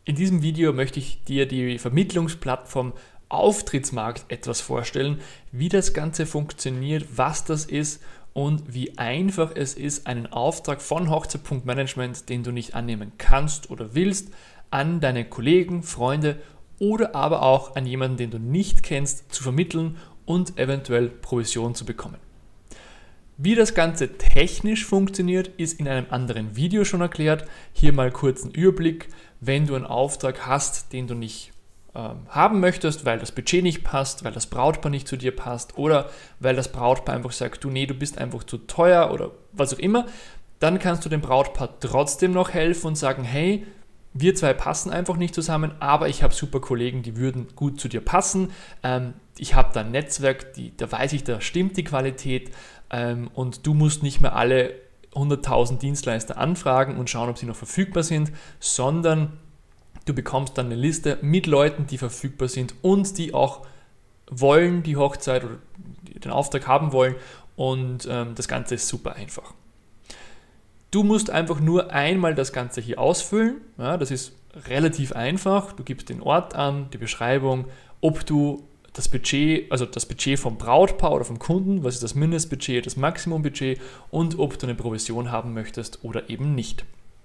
In diesem Video möchte ich dir die Vermittlungsplattform Auftrittsmarkt etwas vorstellen, wie das Ganze funktioniert, was das ist und wie einfach es ist, einen Auftrag von Hochzeit.management, den du nicht annehmen kannst oder willst, an deine Kollegen, Freunde oder aber auch an jemanden, den du nicht kennst, zu vermitteln und eventuell Provision zu bekommen. Wie das Ganze technisch funktioniert, ist in einem anderen Video schon erklärt. Hier mal kurz ein Überblick. Wenn du einen Auftrag hast, den du nicht haben möchtest, weil das Budget nicht passt, weil das Brautpaar nicht zu dir passt oder weil das Brautpaar einfach sagt, du bist einfach zu teuer oder was auch immer, dann kannst du dem Brautpaar trotzdem noch helfen und sagen, hey, wir zwei passen einfach nicht zusammen, aber ich habe super Kollegen, die würden gut zu dir passen. Ich habe da ein Netzwerk, da weiß ich, da stimmt die Qualität und du musst nicht mehr alle 100.000 Dienstleister anfragen und schauen, ob sie noch verfügbar sind, sondern du bekommst dann eine Liste mit Leuten, die verfügbar sind und die auch wollen, die Hochzeit oder den Auftrag haben wollen und das Ganze ist super einfach. Du musst einfach nur einmal das Ganze hier ausfüllen, ja, das ist relativ einfach, du gibst den Ort an, die Beschreibung, ob du das Budget, also das Budget vom Brautpaar oder vom Kunden, was ist das Mindestbudget, das Maximumbudget und ob du eine Provision haben möchtest oder eben nicht.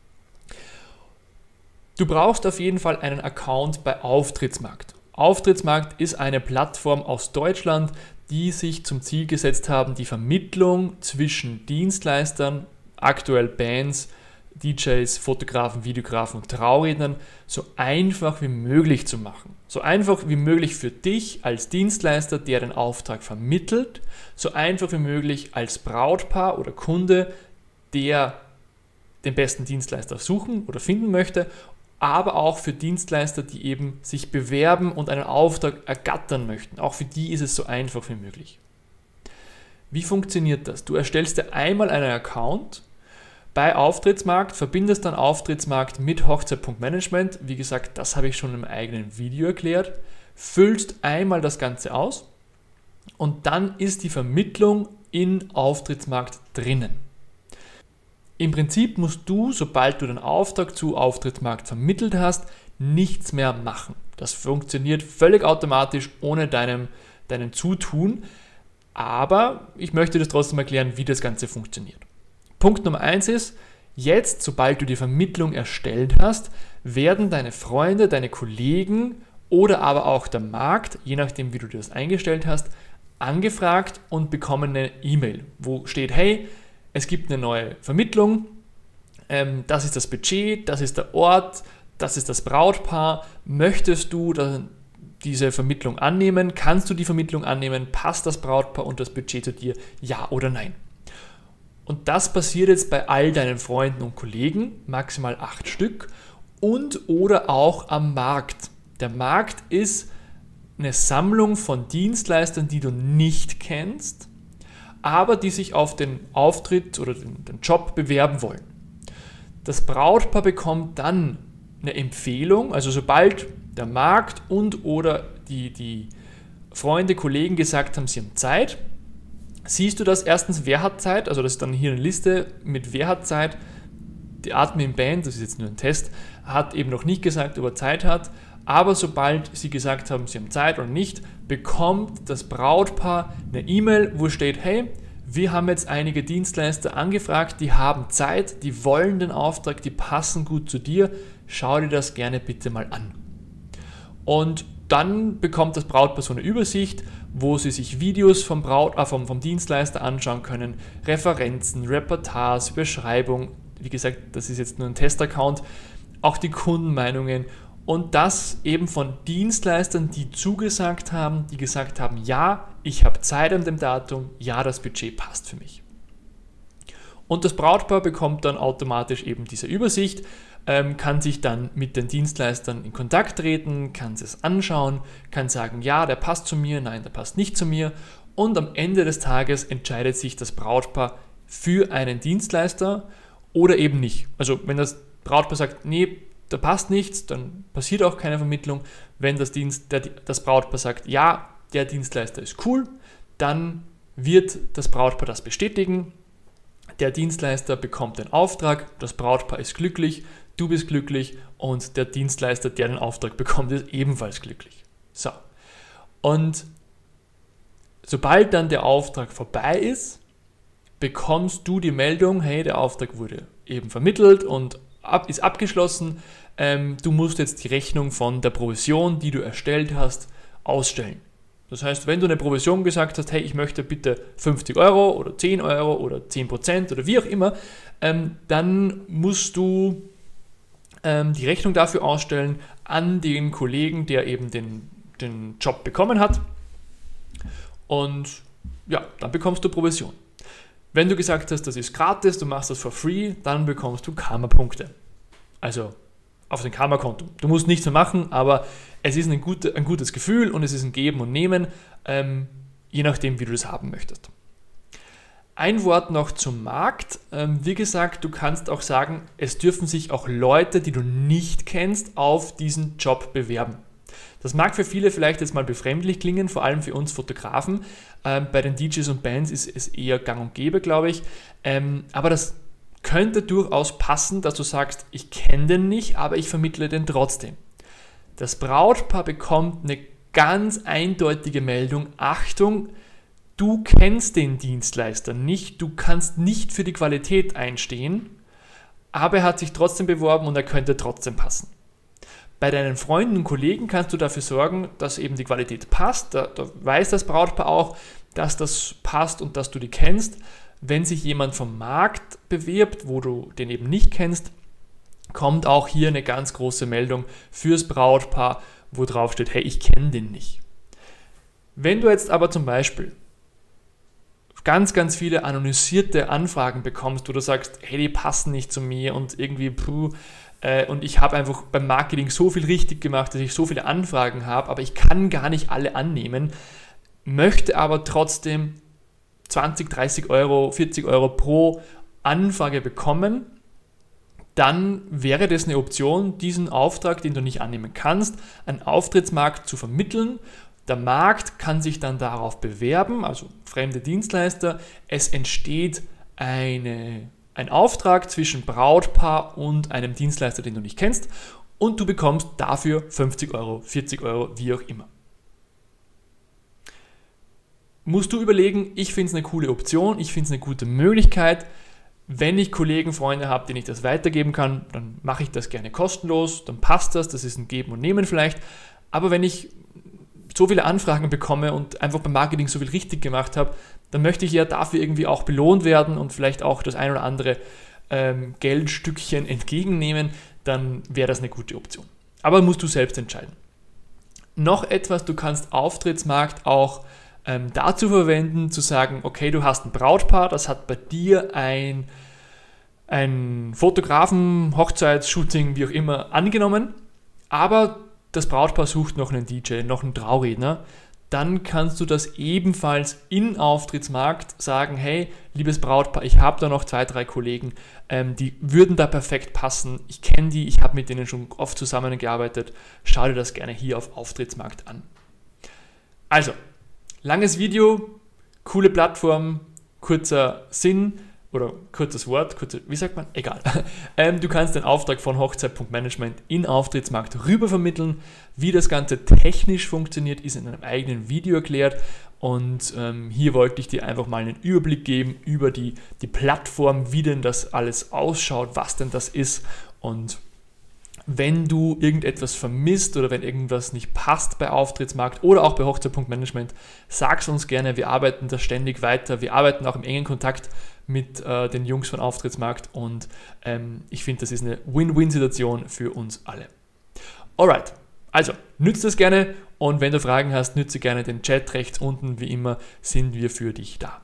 Du brauchst auf jeden Fall einen Account bei Auftrittsmarkt. Auftrittsmarkt ist eine Plattform aus Deutschland, die sich zum Ziel gesetzt haben, die Vermittlung zwischen Dienstleistern, aktuell Bands, DJs, Fotografen, Videografen und Traurednern so einfach wie möglich zu machen. So einfach wie möglich für dich als Dienstleister, der den Auftrag vermittelt, so einfach wie möglich als Brautpaar oder Kunde, der den besten Dienstleister suchen oder finden möchte, aber auch für Dienstleister, die eben sich bewerben und einen Auftrag ergattern möchten. Auch für die ist es so einfach wie möglich. Wie funktioniert das? Du erstellst dir einmal einen Account bei Auftrittsmarkt, verbindest dann Auftrittsmarkt mit Hochzeit.management. Wie gesagt, das habe ich schon im eigenen Video erklärt. Füllst einmal das Ganze aus und dann ist die Vermittlung in Auftrittsmarkt drinnen. Im Prinzip musst du, sobald du den Auftrag zu Auftrittsmarkt vermittelt hast, nichts mehr machen. Das funktioniert völlig automatisch ohne deinem Zutun, aber ich möchte das trotzdem erklären, wie das Ganze funktioniert. Punkt Nummer 1 ist, jetzt, sobald du die Vermittlung erstellt hast, werden deine Freunde, deine Kollegen oder aber auch der Markt, je nachdem wie du das eingestellt hast, angefragt und bekommen eine E-Mail, wo steht, hey, es gibt eine neue Vermittlung, das ist das Budget, das ist der Ort, das ist das Brautpaar, möchtest du diese Vermittlung annehmen, kannst du die Vermittlung annehmen, passt das Brautpaar und das Budget zu dir, ja oder nein. Und das passiert jetzt bei all deinen Freunden und Kollegen, maximal 8 Stück und oder auch am Markt. Der Markt ist eine Sammlung von Dienstleistern, die du nicht kennst, aber die sich auf den Auftritt oder den Job bewerben wollen. Das Brautpaar bekommt dann eine Empfehlung, also sobald der Markt und oder die Freunde, Kollegen gesagt haben, sie haben Zeit, siehst du das erstens, wer hat Zeit, also das ist dann hier eine Liste mit wer hat Zeit. Die Admin Band, das ist jetzt nur ein Test, hat eben noch nicht gesagt, ob er Zeit hat, aber sobald sie gesagt haben, sie haben Zeit oder nicht, bekommt das Brautpaar eine E-Mail, wo steht, hey, wir haben jetzt einige Dienstleister angefragt, die haben Zeit, die wollen den Auftrag, die passen gut zu dir, schau dir das gerne bitte mal an. Und dann bekommt das Brautpaar so eine Übersicht, wo sie sich Videos vom Dienstleister anschauen können, Referenzen, Repertoires, Beschreibung, wie gesagt, das ist jetzt nur ein Testaccount, auch die Kundenmeinungen und das eben von Dienstleistern, die zugesagt haben, die gesagt haben, ja, ich habe Zeit an dem Datum, ja, das Budget passt für mich. Und das Brautpaar bekommt dann automatisch eben diese Übersicht, kann sich dann mit den Dienstleistern in Kontakt treten, kann es anschauen, kann sagen, ja, der passt zu mir, nein, der passt nicht zu mir. Und am Ende des Tages entscheidet sich das Brautpaar für einen Dienstleister oder eben nicht. Also wenn das Brautpaar sagt, nee, da passt nichts, dann passiert auch keine Vermittlung. Wenn das Brautpaar sagt, ja, der Dienstleister ist cool, dann wird das Brautpaar das bestätigen. Der Dienstleister bekommt den Auftrag, das Brautpaar ist glücklich, du bist glücklich und der Dienstleister, der den Auftrag bekommt, ist ebenfalls glücklich. So. Und sobald dann der Auftrag vorbei ist, bekommst du die Meldung, hey, der Auftrag wurde eben vermittelt und ist abgeschlossen. Du musst jetzt die Rechnung von der Provision, die du erstellt hast, ausstellen. Das heißt, wenn du eine Provision gesagt hast, hey, ich möchte bitte 50 Euro oder 10 Euro oder 10% oder wie auch immer, dann musst du die Rechnung dafür ausstellen an den Kollegen, der eben den Job bekommen hat. Und ja, dann bekommst du Provision. Wenn du gesagt hast, das ist gratis, du machst das for free, dann bekommst du Karma-Punkte. Also auf dein Karma-Konto. Du musst nichts mehr machen, aber es ist ein gutes Gefühl und es ist ein Geben und Nehmen, je nachdem, wie du das haben möchtest. Ein Wort noch zum Markt. Wie gesagt, du kannst auch sagen, es dürfen sich auch Leute, die du nicht kennst, auf diesen Job bewerben. Das mag für viele vielleicht jetzt mal befremdlich klingen, vor allem für uns Fotografen. Bei den DJs und Bands ist es eher gang und gäbe, glaube ich. Aber das könnte durchaus passen, dass du sagst, ich kenne den nicht, aber ich vermittle den trotzdem. Das Brautpaar bekommt eine ganz eindeutige Meldung, Achtung, du kennst den Dienstleister nicht, du kannst nicht für die Qualität einstehen, aber er hat sich trotzdem beworben und er könnte trotzdem passen. Bei deinen Freunden und Kollegen kannst du dafür sorgen, dass eben die Qualität passt, da weiß das Brautpaar auch, dass das passt und dass du die kennst. Wenn sich jemand vom Markt bewirbt, wo du den eben nicht kennst, kommt auch hier eine ganz große Meldung fürs Brautpaar, wo drauf steht, hey, ich kenne den nicht. Wenn du jetzt aber zum Beispiel ganz, ganz viele anonymisierte Anfragen bekommst, wo du sagst, hey, die passen nicht zu mir und irgendwie und ich habe einfach beim Marketing so viel richtig gemacht, dass ich so viele Anfragen habe, aber ich kann gar nicht alle annehmen, möchte aber trotzdem 20, 30 Euro, 40 Euro pro Anfrage bekommen, dann wäre das eine Option, diesen Auftrag, den du nicht annehmen kannst, an Auftrittsmarkt zu vermitteln. Der Markt kann sich dann darauf bewerben, also fremde Dienstleister. Es entsteht ein Auftrag zwischen Brautpaar und einem Dienstleister, den du nicht kennst, und du bekommst dafür 50 Euro, 40 Euro, wie auch immer. Musst du überlegen, ich finde es eine coole Option, ich finde es eine gute Möglichkeit. Wenn ich Kollegen, Freunde habe, denen ich das weitergeben kann, dann mache ich das gerne kostenlos, dann passt das ist ein Geben und Nehmen vielleicht. Aber wenn ich so viele Anfragen bekomme und einfach beim Marketing so viel richtig gemacht habe, dann möchte ich ja dafür irgendwie auch belohnt werden und vielleicht auch das ein oder andere Geldstückchen entgegennehmen, dann wäre das eine gute Option. Aber musst du selbst entscheiden. Noch etwas, du kannst Auftrittsmarkt auch dazu verwenden, zu sagen, okay, du hast ein Brautpaar, das hat bei dir ein Fotografen, Hochzeitsshooting, wie auch immer, angenommen, aber das Brautpaar sucht noch einen DJ, noch einen Trauredner, dann kannst du das ebenfalls in Auftrittsmarkt sagen, hey, liebes Brautpaar, ich habe da noch 2, 3 Kollegen, die würden da perfekt passen, ich kenne die, ich habe mit denen schon oft zusammengearbeitet, schau dir das gerne hier auf Auftrittsmarkt an. Also, langes Video, coole Plattform, kurzer Sinn oder kurzes Wort, wie sagt man? Egal. Du kannst den Auftrag von Hochzeit.management in Auftrittsmarkt rüber vermitteln. Wie das Ganze technisch funktioniert, ist in einem eigenen Video erklärt. Und hier wollte ich dir einfach mal einen Überblick geben über die Plattform, wie denn das alles ausschaut, was denn das ist. Und wenn du irgendetwas vermisst oder wenn irgendwas nicht passt bei Auftrittsmarkt oder auch bei Hochzeit.management, sag es uns gerne, wir arbeiten da ständig weiter, wir arbeiten auch im engen Kontakt mit den Jungs von Auftrittsmarkt und ich finde, das ist eine Win-Win-Situation für uns alle. Alright, also nütze das gerne und wenn du Fragen hast, nütze gerne den Chat rechts unten, wie immer sind wir für dich da.